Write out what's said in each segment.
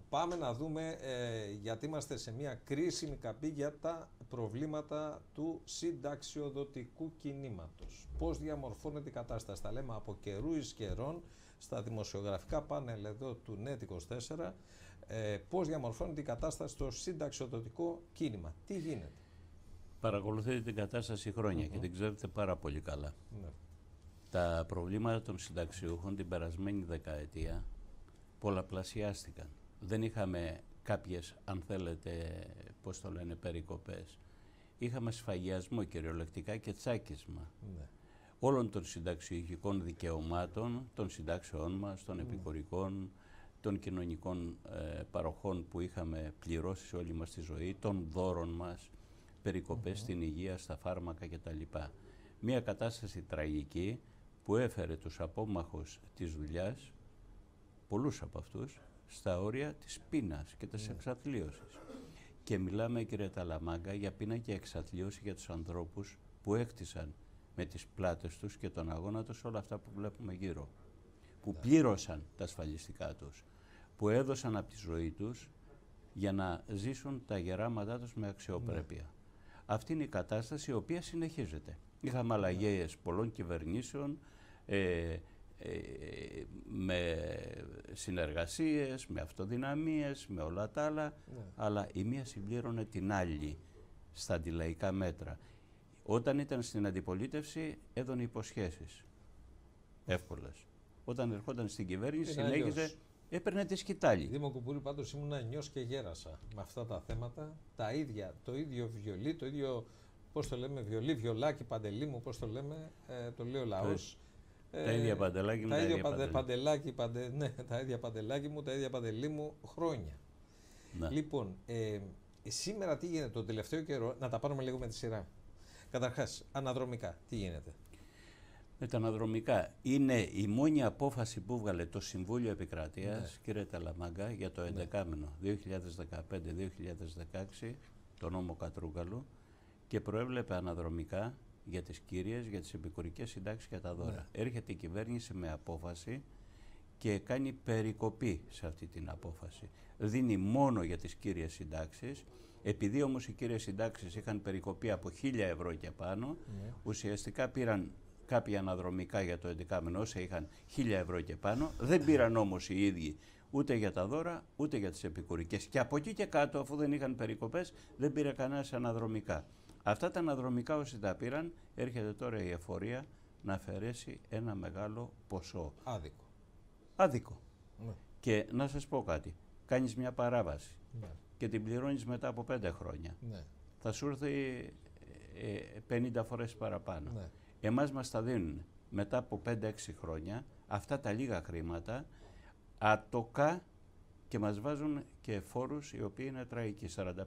πάμε να δούμε, γιατί είμαστε σε μια κρίσιμη καμπή για τα προβλήματα του συνταξιοδοτικού κινήματος. Πώς διαμορφώνεται η κατάσταση. Τα λέμε από καιρού εις καιρών στα δημοσιογραφικά πάνελ εδώ του NET24, πώς διαμορφώνεται η κατάσταση στο συνταξιοδοτικό κίνημα. Τι γίνεται. Παρακολουθείτε την κατάσταση χρόνια και την ξέρετε πάρα πολύ καλά. Ναι. Τα προβλήματα των συνταξιούχων την περασμένη δεκαετία πολλαπλασιάστηκαν. Δεν είχαμε κάποιες, αν θέλετε, πώς το λένε, περικοπές. Είχαμε σφαγιασμό κυριολεκτικά και τσάκισμα όλων των συνταξιούχικών δικαιωμάτων, των συντάξεών μας, των επικουρικών, των κοινωνικών παροχών που είχαμε πληρώσει σε όλη μας τη ζωή, των δώρων μας, περικοπές στην υγεία, στα φάρμακα κτλ. Μία κατάσταση τραγική που έφερε τους απόμαχους της δουλειάς, πολλούς από αυτούς, στα όρια της πείνας και της εξαθλίωσης. Και μιλάμε, κύριε Ταλαμάγκα, για πείνα και εξαθλίωση για τους ανθρώπους που έκτισαν με τις πλάτες τους και τον αγώνα τους όλα αυτά που βλέπουμε γύρω. Που πλήρωσαν τα ασφαλιστικά τους, που έδωσαν από τη ζωή τους για να ζήσουν τα γεράματά τους με αξιοπρέπεια. Αυτή είναι η κατάσταση η οποία συνεχίζεται. Είχαμε αλλαγές πολλών κυβερνήσεων, με συνεργασίες, με αυτοδυναμίες, με όλα τα άλλα, αλλά η μία συμπλήρωνε την άλλη στα αντιλαϊκά μέτρα. Όταν ήταν στην αντιπολίτευση έδωνε υποσχέσεις εύκολες. Όταν ερχόταν στην κυβέρνηση συνέχιζε, έπαιρνε τη σκητάλη. Δήμο Κουμπούρη, πάντως ήμουν νιός και γέρασα με αυτά τα θέματα. Τα ίδια, το ίδιο βιολί, το ίδιο, πώς το λέμε, βιολί, βιολάκι, παντελή μου, πώς το λέμε, το λέει ο λαός. Τα ίδια παντελάκι μου, τα ίδια παντελάκι μου, τα ίδια παντελή μου χρόνια. Ναι. Λοιπόν, σήμερα τι γίνεται τον τελευταίο καιρό, να τα πάρουμε λίγο με τη σειρά. Καταρχάς, αναδρομικά, τι γίνεται. Με τα αναδρομικά είναι η μόνη απόφαση που βγάλε το Συμβούλιο Επικρατείας, κύριε Ταλαμάγκα, για το 11μηνο 2015-2016, το νόμο Κατρούγκαλου, και προέβλεπε αναδρομικά για τις κύριες, για τις επικουρικές συντάξεις και τα δώρα. Έρχεται η κυβέρνηση με απόφαση και κάνει περικοπή σε αυτή την απόφαση. Δίνει μόνο για τις κύριες συντάξεις. Επειδή όμως οι κύριες συντάξεις είχαν περικοπή από 1.000 ευρώ και πάνω, ουσιαστικά πήραν κάποια αναδρομικά για το 11μηνο όσα είχαν 1.000 ευρώ και πάνω, δεν πήραν όμως οι ίδιοι ούτε για τα δώρα ούτε για τις επικουρικές. Και από εκεί και κάτω, αφού δεν είχαν περικοπές, δεν πήρε κανένας αναδρομικά. Αυτά τα αναδρομικά όσοι τα πήραν, έρχεται τώρα η εφορία να αφαιρέσει ένα μεγάλο ποσό. Άδικο. Άδικο. Και να σας πω κάτι, κάνεις μια παράβαση και την πληρώνεις μετά από 5 χρόνια. Θα σου έρθει 50 φορές παραπάνω. Εμάς μας τα δίνουν μετά από 5-6 χρόνια αυτά τα λίγα χρήματα ατοκά και μας βάζουν και φόρους οι οποίοι είναι τραγικοί,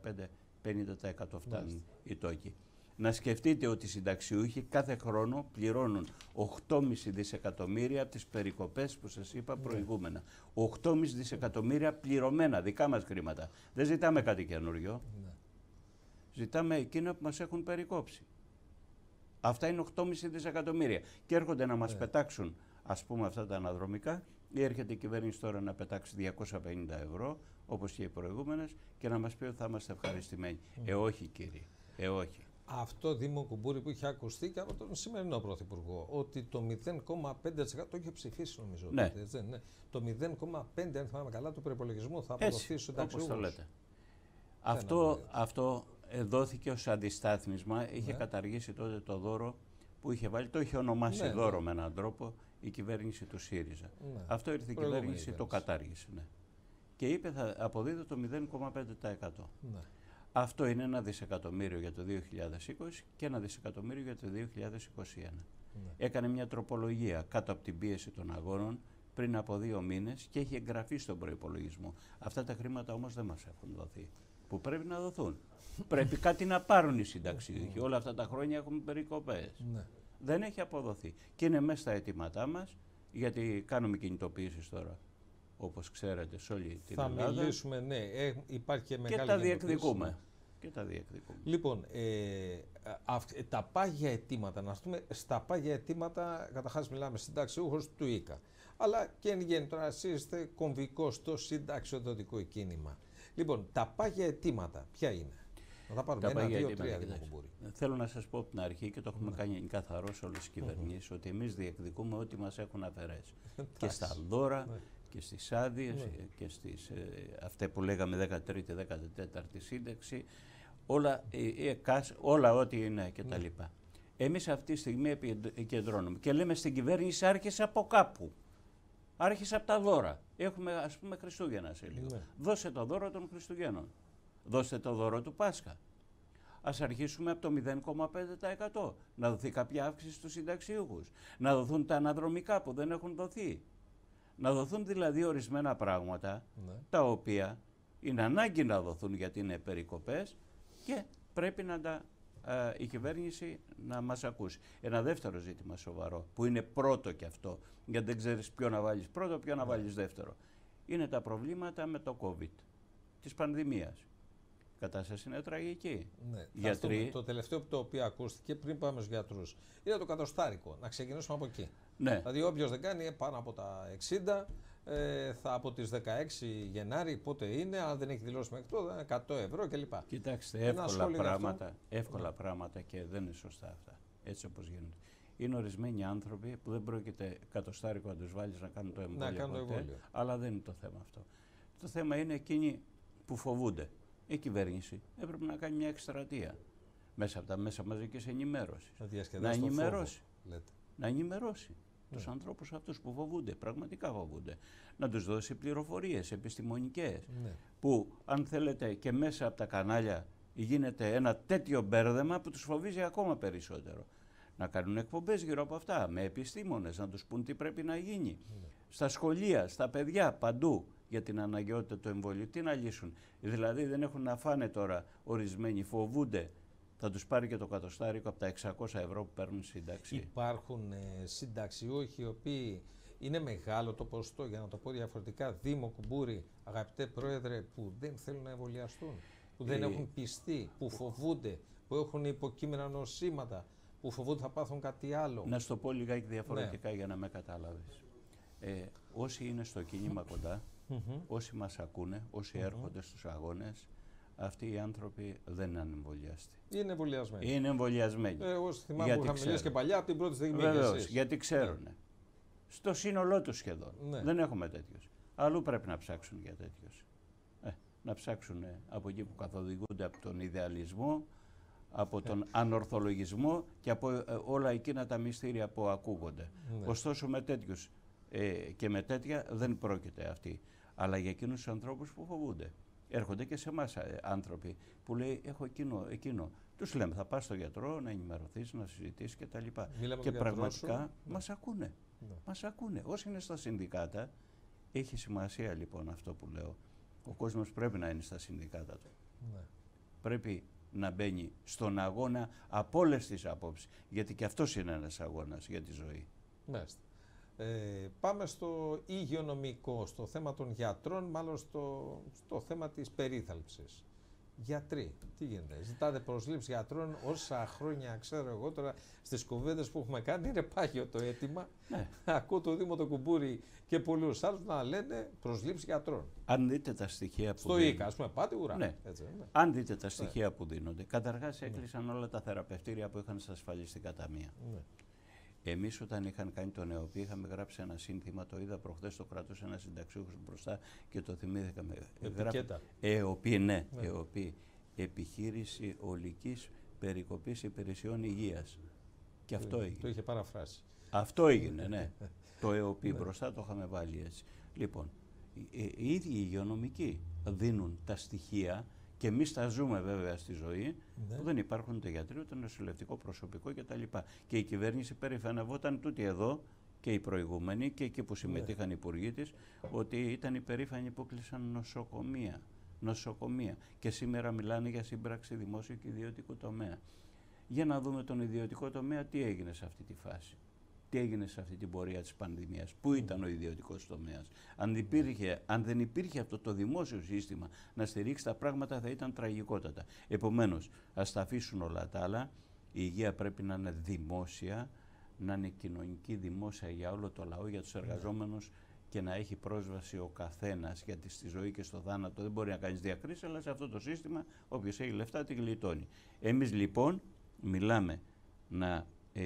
45-50% φτάνουν οι τόκοι. Να σκεφτείτε ότι οι συνταξιούχοι κάθε χρόνο πληρώνουν 8,5 δισεκατομμύρια από τις περικοπές που σας είπα προηγούμενα. 8,5 δισεκατομμύρια πληρωμένα, δικά μας χρήματα. Δεν ζητάμε κάτι καινούριο. Ζητάμε εκείνα που μας έχουν περικόψει. Αυτά είναι 8,5 δισεκατομμύρια. Και έρχονται να μας πετάξουν, ας πούμε, αυτά τα αναδρομικά, ή έρχεται η κυβέρνηση τώρα να πετάξει 250 ευρώ, όπως και οι προηγούμενες, και να μας πει ότι θα είμαστε ευχαριστημένοι. Όχι, κύριε. Όχι. Αυτό, Δήμο Κουμπούρη, που είχε ακουστεί και από τον σημερινό Πρωθυπουργό, ότι το 0,5% το είχε ψηφίσει, νομίζω. Ναι. Το 0,5%, αν θυμάμαι καλά, του προϋπολογισμού θα αποδοθεί στους συνταξιούχους. Όπως το λέτε. Αυτό δόθηκε ως αντιστάθμισμα. Είχε καταργήσει τότε το δώρο που είχε βάλει, το είχε ονομάσει δώρο με έναν τρόπο η κυβέρνηση του ΣΥΡΙΖΑ. Αυτό ήρθε η κυβέρνηση, το κατάργησε. Και είπε θα αποδίδω το 0,5%. Αυτό είναι 1 δισεκατομμύριο για το 2020 και 1 δισεκατομμύριο για το 2021. Έκανε μια τροπολογία κάτω από την πίεση των αγώνων πριν από 2 μήνες και έχει εγγραφεί στον προϋπολογισμό. Αυτά τα χρήματα όμως δεν μας έχουν δοθεί, που πρέπει να δοθούν. Πρέπει κάτι να πάρουν οι συνταξιούχοι. Όλα αυτά τα χρόνια έχουμε περικοπές. Δεν έχει αποδοθεί. Και είναι μέσα στα αιτήματά μας, γιατί κάνουμε κινητοποιήσεις τώρα, όπως ξέρετε, σε όλη την Ελλάδα. Θα μιλήσουμε, υπάρχει και μεγάλη και τα διεκδικούμε. και τα διεκδικούμε. Λοιπόν, τα πάγια αιτήματα, να πούμε, στα πάγια αιτήματα, καταρχάς μιλάμε συνταξιούχος του ΙΚΑ. Αλλά και εν γέννη, τώρα εσείς είστε κομβικός στο συνταξιοδοτικό κίνημα. Λοιπόν, τα πάγια αιτήματα ποια είναι? Να τα πάρουμε ένα, δύο, τρία δημοκομπούρη. Θέλω να σας πω από την αρχή και το έχουμε κάνει καθαρό σε όλες τις κυβερνήσεις, ότι εμείς διεκδικούμε ό,τι μας έχουν αφαιρέσει. Και στα δώρα και στις άδειες και στις αυτά που λέγαμε 13η, 14η σύνταξη, όλα ό,τι είναι κτλ. Εμείς αυτή τη στιγμή επικεντρώνουμε και λέμε στην κυβέρνηση άρχισε από κάπου. Άρχισε από τα δώρα. Έχουμε, ας πούμε, Χριστούγεννα σε λίγο. Δώσε το δώρο των Χριστουγέννων. Δώστε το δώρο του Πάσχα. Ας αρχίσουμε από το 0,5%. Να δοθεί κάποια αύξηση στους συνταξιούχους. Να δοθούν τα αναδρομικά που δεν έχουν δοθεί. Να δοθούν δηλαδή ορισμένα πράγματα, τα οποία είναι ανάγκη να δοθούν γιατί είναι περικοπές και πρέπει να η κυβέρνηση να μας ακούσει. Ένα δεύτερο ζήτημα σοβαρό, που είναι πρώτο και αυτό, γιατί δεν ξέρεις ποιο να βάλεις πρώτο, ποιο να βάλεις δεύτερο, είναι τα προβλήματα με το COVID, της πανδημίας. Η κατάσταση είναι τραγική. Ναι. Γιατροί... Το τελευταίο το οποίο ακούστηκε πριν πάμε στους γιατρούς είναι το κατοστάρικο. Να ξεκινήσουμε από εκεί. Ναι. Δηλαδή όποιος δεν κάνει πάνω από τα 60, θα από τις 16 Γενάρη, πότε είναι, αν δεν έχει δηλώσει μέχρι τότε, 100 ευρώ κλπ. Κοιτάξτε, εύκολα πράγματα και δεν είναι σωστά αυτά, έτσι όπως γίνονται. Είναι ορισμένοι άνθρωποι που δεν πρόκειται κατοστάρικο να τους βάλεις να κάνουν το εμβόλιο, αλλά δεν είναι το θέμα αυτό. Το θέμα είναι εκείνοι που φοβούνται. Η κυβέρνηση έπρεπε να κάνει μια εκστρατεία μέσα από τα μέσα μαζικής ενημέρωσης. Να ενημερώσει τους ανθρώπους αυτούς που φοβούνται, πραγματικά φοβούνται. Να τους δώσει πληροφορίες επιστημονικές, που αν θέλετε και μέσα από τα κανάλια γίνεται ένα τέτοιο μπέρδεμα που τους φοβίζει ακόμα περισσότερο. Να κάνουν εκπομπές γύρω από αυτά, με επιστήμονες, να τους πούν τι πρέπει να γίνει. Στα σχολεία, στα παιδιά, παντού, για την αναγκαιότητα του εμβολίου. Τι να λύσουν? Δηλαδή δεν έχουν να φάνε τώρα ορισμένοι, φοβούνται. Θα τους πάρει και το κατοστάρικο από τα 600 ευρώ που παίρνουν σύνταξη. Υπάρχουν συνταξιούχοι οι οποίοι είναι μεγάλο το ποσοστό, για να το πω διαφορετικά, Δήμο Κουμπούρη, αγαπητέ Πρόεδρε, που δεν θέλουν να εμβολιαστούν, που δεν έχουν πιστεί, που φοβούνται, που έχουν υποκείμενα νοσήματα, που φοβούνται θα πάθουν κάτι άλλο. Να σου το πω λιγάκι διαφορετικά για να με καταλάβεις. Όσοι είναι στο κίνημα κοντά, όσοι μας ακούνε, όσοι έρχονται στους αγώνες, αυτοί οι άνθρωποι δεν είναι ανεμβολιαστοί. Είναι εμβολιασμένοι. Είναι εμβολιασμένοι. Εγώ θυμάμαι που είχα μιλήσει και παλιά από την πρώτη στιγμή. Βεβαίως, γιατί ξέρουν. Στο σύνολό τους σχεδόν. Δεν έχουμε τέτοιους. Αλλού πρέπει να ψάξουν για τέτοιους. Να ψάξουν από εκεί που καθοδηγούνται από τον ιδεαλισμό, από τον ανορθολογισμό και από όλα εκείνα τα μυστήρια που ακούγονται. Ωστόσο με τέτοιους και με τέτοια δεν πρόκειται αυτοί. Αλλά για εκείνους τους ανθρώπους που φοβούνται. Έρχονται και σε εμάς άνθρωποι που λέει έχω εκείνο. Τους λέμε θα πας στο γιατρό να ενημερωθείς, να συζητήσεις κτλ. Και πραγματικά μας ακούνε. Μας ακούνε. Όσοι είναι στα συνδικάτα, έχει σημασία λοιπόν αυτό που λέω. Ο κόσμος πρέπει να είναι στα συνδικάτα του. Πρέπει να μπαίνει στον αγώνα από όλες τις απόψεις. Γιατί και αυτός είναι ένας αγώνας για τη ζωή. Μάλιστα. Πάμε στο υγειονομικό, στο θέμα των γιατρών, μάλλον στο θέμα της περίθαλψης. Γιατροί, τι γίνεται? Ζητάτε προσλήψη γιατρών όσα χρόνια ξέρω εγώ τώρα στις κουβέντες που έχουμε κάνει, είναι πάγιο το αίτημα. Ακούω το Δήμο το Κουμπούρη και πολλούς άλλους να λένε προσλήψη γιατρών. Αν δείτε τα στοιχεία που στο ΙΚΑ, ας πούμε, πάτε ουρά. Έτσι, αν δείτε τα στοιχεία που δίνονται, καταρχάς έκλεισαν όλα τα θεραπευτήρια που είχαν στα ασφαλιστικά ταμεία. Εμείς όταν είχαν κάνει τον ΕΟΠΗ είχαμε γράψει ένα σύνθημα, το είδα προχθές, το κρατούσε ένα συνταξιούχος μπροστά και το θυμήθηκαμε. ΕΟΠΗ, ΕΟΠΗ, επιχείρηση ολικής περικοπής υπηρεσιών υγείας. Και αυτό έγινε. Το είχε παραφράσει. Αυτό έγινε, ναι. Το ΕΟΠΗ μπροστά το είχαμε βάλει έτσι. Λοιπόν, οι ίδιοι υγειονομικοί δίνουν τα στοιχεία. Και εμείς τα ζούμε βέβαια στη ζωή, που δεν υπάρχουν ούτε γιατροί, ούτε νοσηλευτικό προσωπικό κτλ. Και η κυβέρνηση περηφανευόταν τούτη εδώ και οι προηγούμενοι και εκεί που συμμετείχαν οι υπουργοί της, ότι ήταν υπερήφανοι που κλείσαν νοσοκομεία. Και σήμερα μιλάνε για σύμπραξη δημόσιου και ιδιωτικού τομέα. Για να δούμε τον ιδιωτικό τομέα τι έγινε σε αυτή τη φάση. τι έγινε σε αυτή την πορεία της πανδημίας, πού ήταν ο ιδιωτικός τομέας. Αν δεν υπήρχε αυτό το δημόσιο σύστημα να στηρίξει τα πράγματα, θα ήταν τραγικότατα. Επομένως, ας τα αφήσουν όλα τα άλλα. Η υγεία πρέπει να είναι δημόσια, να είναι κοινωνική, δημόσια για όλο το λαό, για τους εργαζόμενους και να έχει πρόσβαση ο καθένας, γιατί στη ζωή και στο θάνατο δεν μπορεί να κάνεις διακρίσεις, αλλά σε αυτό το σύστημα όποιος έχει λεφτά τη γλιτώνει. Εμείς λοιπόν μιλάμε να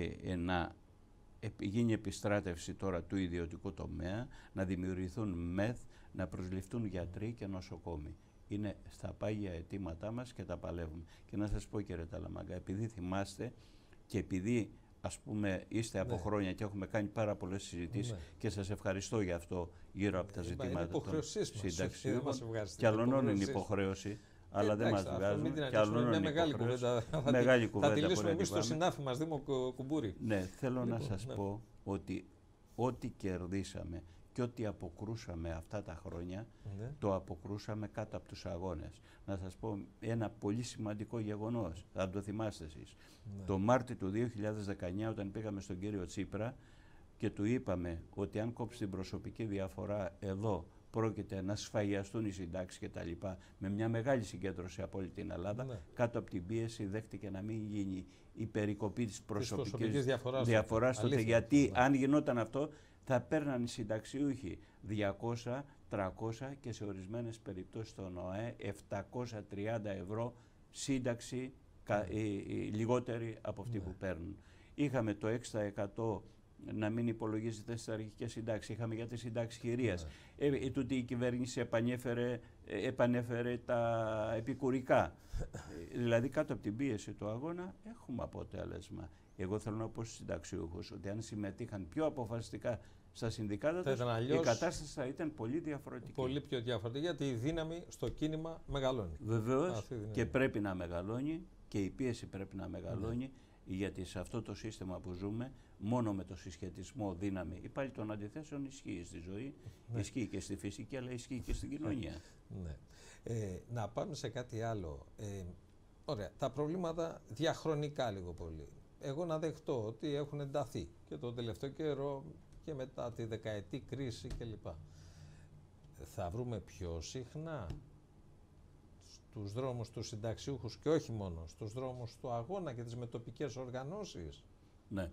γίνει επιστράτευση τώρα του ιδιωτικού τομέα, να δημιουργηθούν ΜΕΘ, να προσληφθούν γιατροί και νοσοκόμοι. Είναι στα πάγια αιτήματά μας και τα παλεύουμε. Και να σας πω, κύριε Ταλαμάγκα, επειδή θυμάστε και επειδή ας πούμε είστε από χρόνια και έχουμε κάνει πάρα πολλές συζητήσεις και σας ευχαριστώ για αυτό γύρω από τα ζητήματα των συνταξιούχων. Κι αλλωνών είναι υποχρέωση. Αλλά δεν μας βγάζουν. Και αλλωνών είναι μεγάλη κουβέντα. Θα τη λύσουμε εμείς στο συνάφι μας, Δήμο Κουμπούρη. Ναι, θέλω να σας πω ότι ό,τι κερδίσαμε και ό,τι αποκρούσαμε αυτά τα χρόνια, το αποκρούσαμε κάτω από τους αγώνες. Να σας πω ένα πολύ σημαντικό γεγονός, θα το θυμάστε εσείς. Το Μάρτιο του 2019, όταν πήγαμε στον κύριο Τσίπρα και του είπαμε ότι αν κόψει την προσωπική διαφορά εδώ, πρόκειται να σφαγιαστούν οι συντάξεις και τα λοιπά, με μια μεγάλη συγκέντρωση από όλη την Ελλάδα, κάτω από την πίεση δέχτηκε να μην γίνει η περικοπή της προσωπικής διαφοράς τότε, γιατί αν γινόταν αυτό θα παίρναν οι συνταξιούχοι 200, 300 και σε ορισμένες περιπτώσεις στον ΟΑΕ 730 ευρώ σύνταξη λιγότερη από αυτή που παίρνουν. Είχαμε το 6% να μην υπολογίζεται στις αρχικές συντάξεις. Είχαμε για τη συντάξη χειρίας. Τούτη η κυβέρνηση επανέφερε τα επικουρικά. Δηλαδή κάτω από την πίεση του αγώνα έχουμε αποτέλεσμα. Εγώ θέλω να πω στους συνταξιούχους ότι αν συμμετείχαν πιο αποφασιστικά στα συνδικάτα τους, η κατάσταση θα ήταν πολύ διαφορετική. Πολύ πιο διαφορετική, γιατί η δύναμη στο κίνημα μεγαλώνει. Βεβαίως και πρέπει να μεγαλώνει και η πίεση πρέπει να μεγαλώνει, γιατί σε αυτό το σύστημα που ζούμε, μόνο με το συσχετισμό δύναμη ή πάλι των αντιθέσεων ισχύει στη ζωή, ισχύει και στη φυσική, αλλά ισχύει και στην κοινωνία. Να πάμε σε κάτι άλλο. Ωραία, τα προβλήματα διαχρονικά λίγο πολύ. Εγώ να δεχτώ ότι έχουν ενταθεί και τον τελευταίο καιρό και μετά τη δεκαετή κρίση κλπ. Θα βρούμε πιο συχνά στους δρόμους του συνταξιούχους και όχι μόνο, στους δρόμους του αγώνα και τις μετοπικές οργανώσεις. Ναι.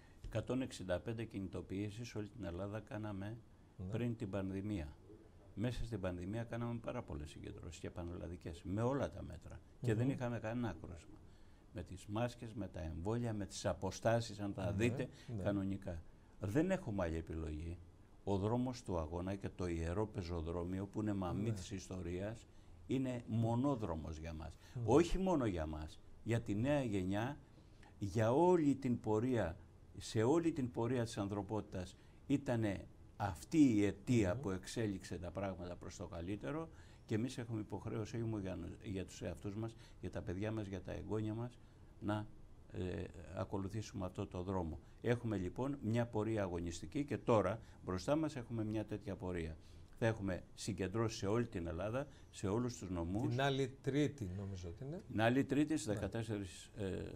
165 κινητοποιήσεις σε όλη την Ελλάδα κάναμε πριν την πανδημία. Μέσα στην πανδημία κάναμε πάρα πολλές συγκεντρώσεις και πανελλαδικές, με όλα τα μέτρα και δεν είχαμε κανένα άκροσμα. Με τις μάσκες, με τα εμβόλια, με τις αποστάσεις, αν τα δείτε, κανονικά. Δεν έχουμε άλλη επιλογή. Ο δρόμος του αγώνα και το ιερό πεζοδρόμιο που είναι μαμή της ιστορίας είναι μονόδρομος για μας. Όχι μόνο για μας, για τη νέα γενιά, για όλη την πορεία, σε όλη την πορεία της ανθρωπότητας ήταν αυτή η αιτία που εξέλιξε τα πράγματα προς το καλύτερο και εμείς έχουμε υποχρέωση για τους εαυτούς μας, για τα παιδιά μας, για τα εγγόνια μας να ακολουθήσουμε αυτό το δρόμο. Έχουμε λοιπόν μια πορεία αγωνιστική και τώρα μπροστά μας έχουμε μια τέτοια πορεία. Θα έχουμε συγκεντρώσει σε όλη την Ελλάδα, σε όλους τους νομούς. Την άλλη Τρίτη νομίζω ότι είναι. Την άλλη Τρίτη στις 14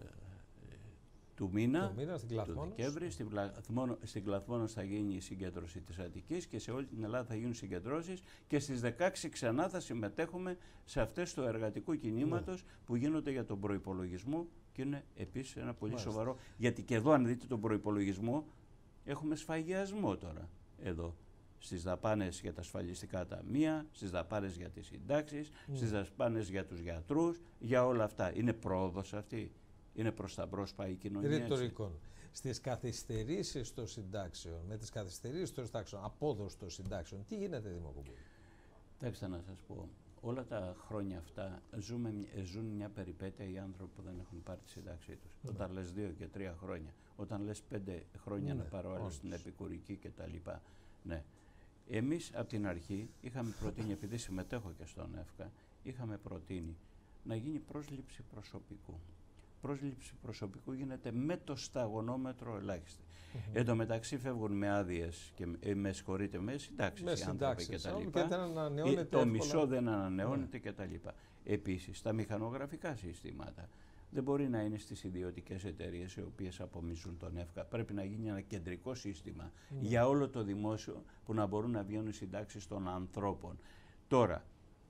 του μήνα, του Δεκέμβρη, στην Κλαθμόνος θα γίνει η συγκέντρωση της Αττικής και σε όλη την Ελλάδα θα γίνουν συγκεντρώσεις και στις 16 ξανά θα συμμετέχουμε σε αυτές του εργατικού κινήματος που γίνονται για τον προϋπολογισμό και είναι επίσης ένα πολύ σοβαρό, γιατί και εδώ αν δείτε τον προϋπολογισμό έχουμε σφαγιασμό τώρα εδώ. Στις δαπάνες για τα ασφαλιστικά ταμεία, στις δαπάνες για τις συντάξεις, στις δαπάνες για τους γιατρούς, για όλα αυτά. Είναι πρόοδος αυτή. Είναι προς τα μπρος πάει η κοινωνία. Ρητορικών. Στις καθυστερήσεις των συντάξεων, με τις καθυστερήσεις των συντάξεων, απόδοση των συντάξεων, τι γίνεται, Δήμο Κουμπούρη? Κοιτάξτε να σας πω, όλα τα χρόνια αυτά ζουν μια περιπέτεια οι άνθρωποι που δεν έχουν πάρει τη σύνταξή τους. Όταν λες 2 και 3 χρόνια, όταν λες 5 χρόνια να πάρω άλλο στην επικουρική κτλ. Ναι. Εμείς από την αρχή είχαμε προτείνει, επειδή συμμετέχω και στον ΕΦΚΑ, είχαμε προτείνει να γίνει πρόσληψη προσωπικού. Πρόσληψη προσωπικού γίνεται με το σταγονόμετρο ελάχιστη. Εν τω μεταξύ φεύγουν με άδειες και με συγχωρείτε με συντάξεις οι άνθρωποι κτλ. Το μισό δεν ανανεώνεται κτλ. Επίσης, τα μηχανογραφικά συστήματα δεν μπορεί να είναι στις ιδιωτικές εταιρείες οι οποίες απομίζουν τον ΕΦΚΑ. Πρέπει να γίνει ένα κεντρικό σύστημα για όλο το δημόσιο που να μπορούν να βγαίνουν οι συντάξεις των ανθρώπων. Τώρα,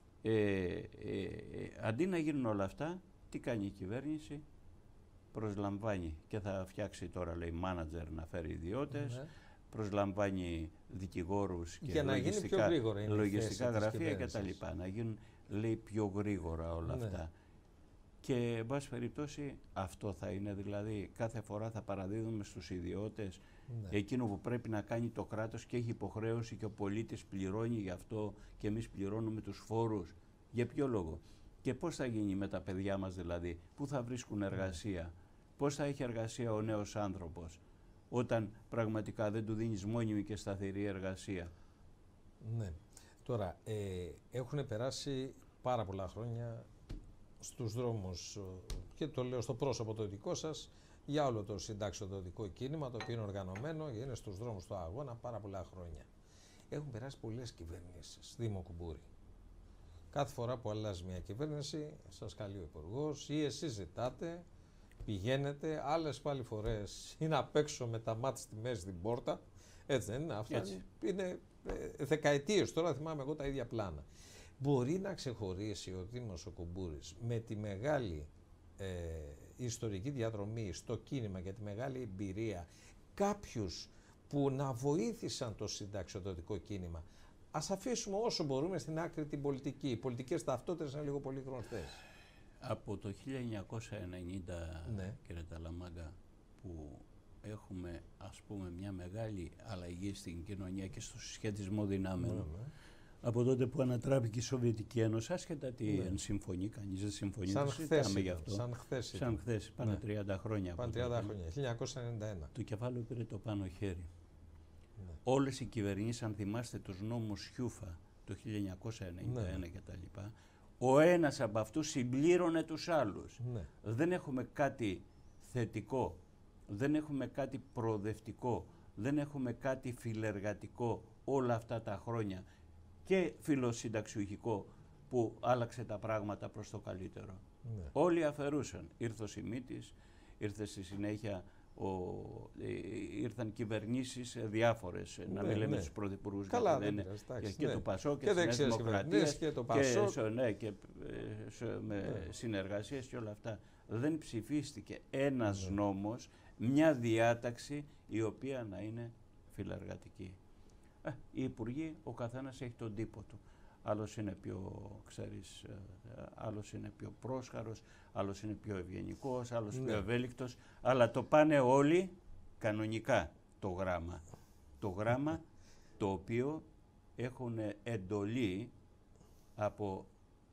αντί να γίνουν όλα αυτά, τι κάνει η κυβέρνηση? Προσλαμβάνει και θα φτιάξει τώρα, λέει, μάνατζερ να φέρει ιδιώτες, προσλαμβάνει δικηγόρους και λογιστικά γραφεία κτλ. Να γίνουν, λέει, πιο γρήγορα όλα αυτά. Και, εν πάση περιπτώσει, αυτό θα είναι, δηλαδή, κάθε φορά θα παραδίδουμε στους ιδιώτες εκείνο που πρέπει να κάνει το κράτος και έχει υποχρέωση και ο πολίτης πληρώνει γι' αυτό και εμείς πληρώνουμε τους φόρους. Για ποιο λόγο? Και πώς θα γίνει με τα παιδιά μας, δηλαδή, πού θα βρίσκουν εργασία, πώς θα έχει εργασία ο νέος άνθρωπος, όταν πραγματικά δεν του δίνεις μόνιμη και σταθερή εργασία. Ναι. Τώρα, έχουν περάσει πάρα πολλά χρόνια στους δρόμους, και το λέω στο πρόσωπο το δικό σας, για όλο το συνταξιοδοτικό κίνημα, το οποίο είναι οργανωμένο, είναι στους δρόμους του αγώνα πάρα πολλά χρόνια. Έχουν περάσει πολλές κυβερνήσεις, Δήμο Κουμπούρη. Κάθε φορά που αλλάζει μια κυβέρνηση, σας καλεί ο Υπουργός ή εσείς ζητάτε, πηγαίνετε, άλλες πάλι φορές είναι απ' έξω με τα μάτια στη μέση στην πόρτα. Έτσι δεν είναι? Αυτά είναι δεκαετίες τώρα, θυμάμαι εγώ τα ίδια πλάνα. Μπορεί να ξεχωρίσει ο Δήμος ο Κουμπούρης με τη μεγάλη ιστορική διαδρομή στο κίνημα και τη μεγάλη εμπειρία κάποιους που να βοήθησαν το συνταξιοδοτικό κίνημα? Ας αφήσουμε όσο μπορούμε στην άκρη την πολιτική. Οι πολιτικές ταυτότητες είναι λίγο πολύ γνωστές. Από το 1990, κύριε Ταλαμάγκα, που έχουμε, ας πούμε, μια μεγάλη αλλαγή στην κοινωνία και στο συσχετισμό δυνάμεων. Από τότε που ανατράπηκε η Σοβιετική Ένωση, άσχετα τι αν συμφωνεί, κανείς δεν συμφωνεί, δεν συζητάμε γι' αυτό. Σαν χθες, πάνε 30 χρόνια. Πάνε 30 χρόνια, 1991. Το κεφάλαιο πήρε το πάνω χέρι. Όλες οι κυβερνήσεις, αν θυμάστε τους νόμους Χιούφα το 1991 κτλ., ο ένας από αυτούς συμπλήρωνε τους άλλους. Δεν έχουμε κάτι θετικό, δεν έχουμε κάτι προοδευτικό, δεν έχουμε κάτι φιλεργατικό όλα αυτά τα χρόνια και φιλοσυνταξιουχικό που άλλαξε τα πράγματα προς το καλύτερο. Όλοι αφαιρούσαν. Ήρθε ο Σιμίτης, ήρθε στη συνέχεια ήρθαν κυβερνήσεις διάφορες, να μην λέμε τους πρωθυπουργούς, και του ΠΑΣΟΚ και της Νέας Δημοκρατίας και με συνεργασίες και όλα αυτά. Δεν ψηφίστηκε ένας νόμος, μια διάταξη η οποία να είναι φιλεργατική. Οι υπουργοί, ο καθένας έχει τον τύπο του. Άλλος είναι πιο, ξέρεις, άλλος είναι πιο πρόσχαρος, άλλος είναι πιο ευγενικός, άλλος πιο ευέλικτος, αλλά το πάνε όλοι κανονικά το γράμμα. Το γράμμα το οποίο έχουν εντολή από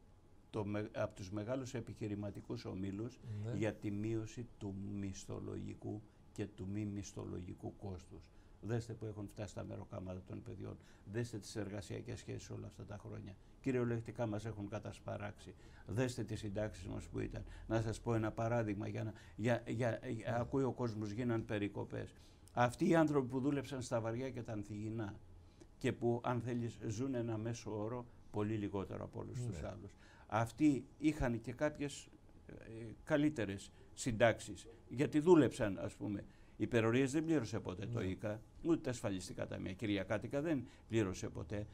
τους μεγάλους επιχειρηματικούς ομίλους για τη μείωση του μισθολογικού και του μη μισθολογικού κόστους. Δέστε που έχουν φτάσει τα μεροκάματα των παιδιών. Δέστε τις εργασιακές σχέσεις όλα αυτά τα χρόνια. Κυριολεκτικά μας έχουν κατασπαράξει. Δέστε τις συντάξεις μας που ήταν. Να σας πω ένα παράδειγμα. Ακούει ο κόσμος, γίναν περικοπές. Αυτοί οι άνθρωποι που δούλεψαν στα βαριά και τα ανθυγινά και που, αν θέλεις, ζουν ένα μέσο όρο πολύ λιγότερο από όλους τους άλλους. Αυτοί είχαν και κάποιες καλύτερες συντάξεις, γιατί δούλεψαν, ας πούμε. Οι περορίες δεν πλήρωσε ποτέ το ΙΚΑ, ούτε τα ασφαλιστικά ταμεία. Κυριακάτικα δεν πλήρωσε ποτέ.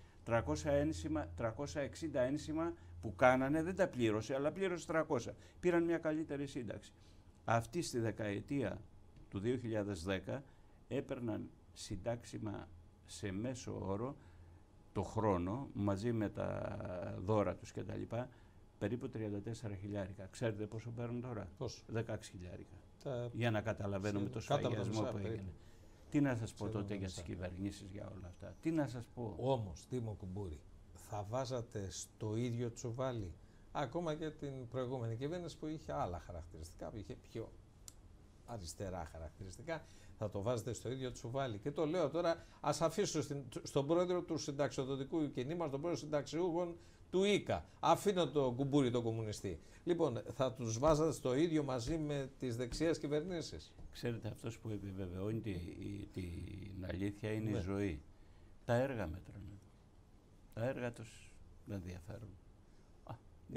360 ένσημα που κάνανε δεν τα πλήρωσε, αλλά πλήρωσε 300. Πήραν μια καλύτερη σύνταξη. Αυτοί στη δεκαετία του 2010 έπαιρναν συντάξιμα σε μέσο όρο το χρόνο, μαζί με τα δώρα τους κτλ., περίπου 34 χιλιάρικα. Ξέρετε πόσο παίρνουν τώρα? Πόσο? 16 χιλιάρικα. Για να καταλαβαίνουμε το σφαγιασμό που έγινε. Τι να σας πω τότε για τις κυβερνήσεις, για όλα αυτά? Τι να σας πω? Όμως, Δήμο Κουμπούρη, θα βάζατε στο ίδιο τσουβάλι ακόμα και την προηγούμενη κυβέρνηση που είχε άλλα χαρακτηριστικά, που είχε πιο αριστερά χαρακτηριστικά, θα το βάζετε στο ίδιο τσουβάλι? Και το λέω τώρα, ας αφήσω στον πρόεδρο του συνταξιοδοτικού κινήματος, τον πρόεδρο συνταξιούχων του ΙΚΑ. Αφήνω τον Κουμπούρη, τον κομμουνιστή. Λοιπόν, θα τους βάζατε στο ίδιο μαζί με τις δεξιές κυβερνήσεις? Ξέρετε, αυτός που επιβεβαιώνει την αλήθεια είναι η ζωή. Τα έργα μέτρανε. Τα έργα τους δεν ενδιαφέρουν.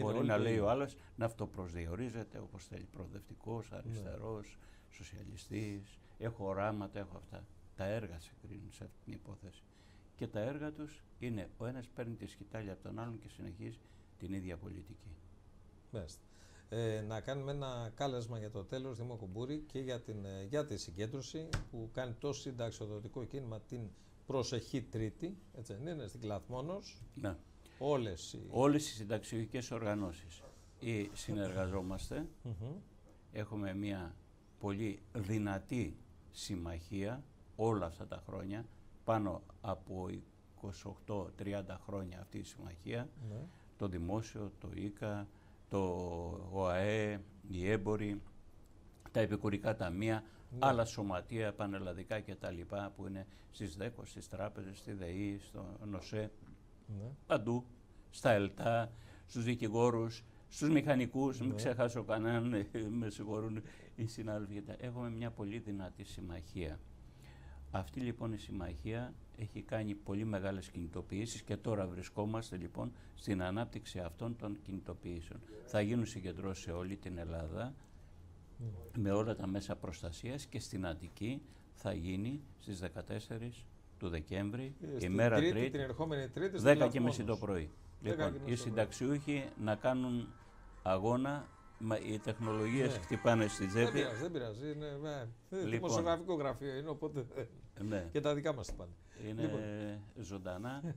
μπορεί να λέει ο άλλος να αυτοπροσδιορίζεται όπως θέλει, προοδευτικός, αριστερός, σοσιαλιστής, έχω οράματα, έχω αυτά. Τα έργα σε κρίνουν σε αυτή την υπόθεση. Και τα έργα τους είναι ο ένας παίρνει τη σκητάλη από τον άλλον και συνεχίζει την ίδια πολιτική. Μάλιστα. Να κάνουμε ένα κάλεσμα για το τέλος, Δήμο Κουμπούρη, και για τη συγκέντρωση που κάνει το συνταξιοδοτικό κίνημα την προσεχή Τρίτη, έτσι δεν είναι, στην Κλαθμόνος. Ναι. Όλες οι συνταξιωτικές οργανώσεις συνεργαζόμαστε. Έχουμε μια πολύ δυνατή συμμαχία όλα αυτά τα χρόνια, πάνω από 28-30 χρόνια αυτή η συμμαχία, το Δημόσιο, το ΙΚΑ, το ΟΑΕ, οι έμποροι, τα επικουρικά ταμεία, άλλα σωματεία πανελλαδικά κτλ. Που είναι στις ΔΕΚΟ, στις τράπεζες, στη ΔΕΗ, στο ΝΟΣΕ, παντού, στα ΕΛΤΑ, στους δικηγόρους, στους μηχανικούς, μην ξεχάσω κανέναν, με συγχωρούν οι συνάδελφοι. Έχουμε μια πολύ δυνατή συμμαχία. Αυτή λοιπόν η συμμαχία έχει κάνει πολύ μεγάλες κινητοποιήσεις και τώρα βρισκόμαστε λοιπόν στην ανάπτυξη αυτών των κινητοποιήσεων. Θα γίνουν συγκεντρώσεις σε όλη την Ελλάδα με όλα τα μέσα προστασίας και στην Αττική θα γίνει στις 14 του Δεκέμβρη, ημέρα Τρίτη, την ερχόμενη Τρίτη, 10:30 το πρωί. Λοιπόν, οι συνταξιούχοι να κάνουν αγώνα. Οι τεχνολογίες χτυπάνε στη τσέπη. Δεν πειράζει. Είναι δημοσιογραφικό γραφείο είναι, οπότε και τα δικά μας πάνε. Είναι ζωντανά.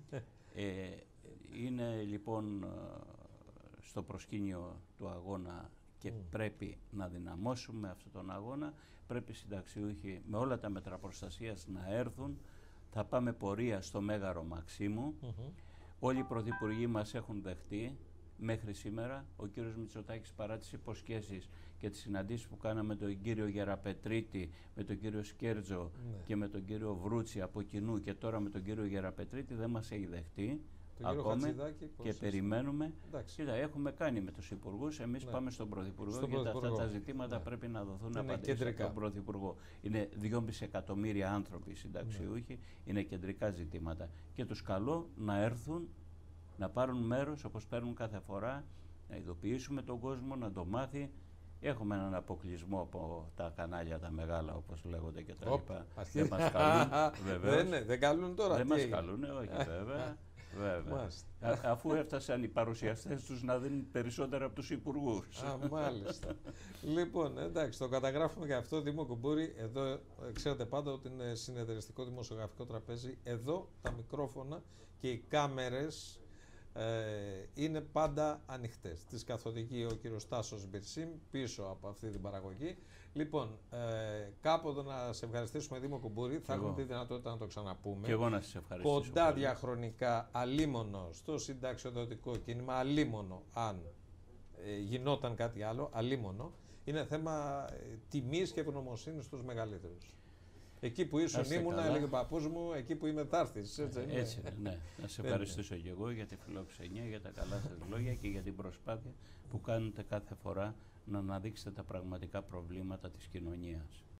Είναι λοιπόν στο προσκήνιο του αγώνα και πρέπει να δυναμώσουμε αυτόν τον αγώνα. Πρέπει οι συνταξιούχοι με όλα τα μέτρα προστασίας να έρθουν. Θα πάμε πορεία στο Μέγαρο Μαξίμου. Όλοι οι πρωθυπουργοί μας έχουν δεχτεί. Μέχρι σήμερα ο κύριος Μητσοτάκης, παρά τις υποσχέσεις και τις συναντήσεις που κάναμε με τον κύριο Γεραπετρίτη, με τον κύριο Σκέρτζο και με τον κύριο Βρούτσι από κοινού και τώρα με τον κύριο Γεραπετρίτη, δεν μας έχει δεχτεί ακόμη και περιμένουμε. Κοίτα, έχουμε κάνει με τους υπουργούς, εμείς πάμε στον Πρωθυπουργό γιατί αυτά τα ζητήματα πρέπει να δοθούν απαντήσεις από τον Πρωθυπουργό. Είναι 2,5 εκατομμύρια άνθρωποι συνταξιούχοι, είναι κεντρικά ζητήματα και τους καλώ να έρθουν να πάρουν μέρος όπως παίρνουν κάθε φορά, να ειδοποιήσουμε τον κόσμο, να το μάθει. Έχουμε έναν αποκλεισμό από τα κανάλια τα μεγάλα, όπως λέγονται και τα λοιπά. Δεν μας καλούν, βεβαίως. Δεν καλούν τώρα. Δεν μας καλούν, όχι βέβαια. Αφού έφτασαν οι παρουσιαστές τους να δίνουν περισσότερα από τους υπουργούς. Μάλιστα. Λοιπόν, εντάξει, το καταγράφουμε και αυτό, Δήμο Κουμπούρη. Εδώ ξέρετε πάντα ότι είναι συνεταιριστικό δημοσιογραφικό τραπέζι. Εδώ τα μικρόφωνα και οι κάμερες είναι πάντα ανοιχτές. Τις καθοδηγεί ο κύριος Τάσος Μπιρσίμ πίσω από αυτή την παραγωγή. Λοιπόν, κάποτε να σε ευχαριστήσουμε, Δήμο Κουμπούρη. Θα έχουμε τη δυνατότητα να το ξαναπούμε. Και εγώ να σας ευχαριστήσω. Κοντά διαχρονικά, αλίμονο στο συνταξιοδοτικό κίνημα, αλίμονο αν γινόταν κάτι άλλο, αλίμονο. Είναι θέμα τιμής και ευγνωμοσύνης στους μεγαλύτερους. Εκεί που ήσουν ήμουνα, έλεγε ο παππούς μου, εκεί που είμαι θα έρθεις. Έτσι είναι, ναι. Να σε ευχαριστήσω και εγώ για τη φιλοξενία, για τα καλά σας λόγια και για την προσπάθεια που κάνετε κάθε φορά να αναδείξετε τα πραγματικά προβλήματα της κοινωνίας.